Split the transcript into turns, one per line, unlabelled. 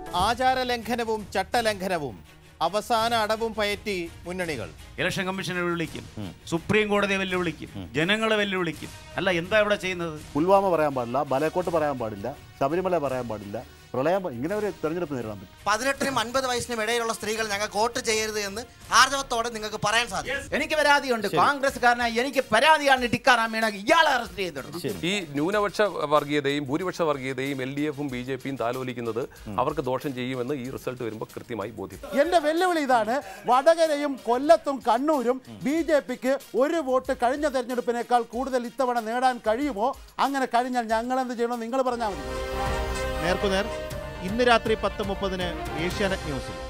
ആചാരലംഘനവും ചട്ടലംഘനവും അവസാന അടവും പയറ്റി മുന്നണികൾ.
ഇലക്ഷൻ കമ്മീഷനെ വെല്ലുവിളിക്കും, സുപ്രീം കോടതിയെ വെല്ലുവിളിക്കും, ജനങ്ങളെ വെല്ലുവിളിക്കും. അല്ല, എന്താ ഇവിടെ ചെയ്യുന്നത്?
പുൽവാമ പറയാൻ പാടില്ല, ബാലക്കോട്ട് പറയാൻ പാടില്ല, ശബരിമല പറയാൻ പാടില്ല, പ്രളയം, ഇങ്ങനെ ഒരു തെരഞ്ഞെടുപ്പ് നേരിടാൻ പറ്റും.
18-നും 50 വയസ്സിനും ഇടയിലുള്ള സ്ത്രീകൾ ഞങ്ങൾ വോട്ട് ചെയ്യരുത് എന്ന് ആർജവത്തോടെ നിങ്ങൾക്ക് പറയാൻ സാധിക്കും.
എനിക്ക് പരാതിയുണ്ട്. കോൺഗ്രസ്സുകാരനായി എനിക്ക് പരാതിയാണ്. ടിക്കാറാം മീണ ഇയാളെ അറസ്റ്റ് ചെയ്തിട്ടുണ്ട്.
ഈ ന്യൂനപക്ഷ വർഗീയതയും ഭൂരിപക്ഷ വർഗീയതയും LDFും BJPയും താലോലിക്കുന്നത് അവർക്ക് ദോഷം ചെയ്യുമെന്ന് ഈ റിസൾട്ട് വരുമ്പോൾ കൃത്യമായി ബോധ്യം.
എന്റെ വെല്ലുവിളി ഇതാണ്: വടകരയും കൊല്ലത്തും കണ്ണൂരും BJPക്ക് ഒരു വോട്ട് കഴിഞ്ഞ തെരഞ്ഞെടുപ്പിനേക്കാൾ കൂടുതൽ ഇത്തവണ നേടാൻ കഴിയുമോ? അങ്ങനെ കഴിഞ്ഞാൽ ഞങ്ങൾ എന്ത് ചെയ്യണോ നിങ്ങൾ പറഞ്ഞാൽ മതി.
നേർക്കുനേർ ഇന്ന് രാത്രി 10:30 ഏഷ്യാനെറ്റ് ന്യൂസിൽ.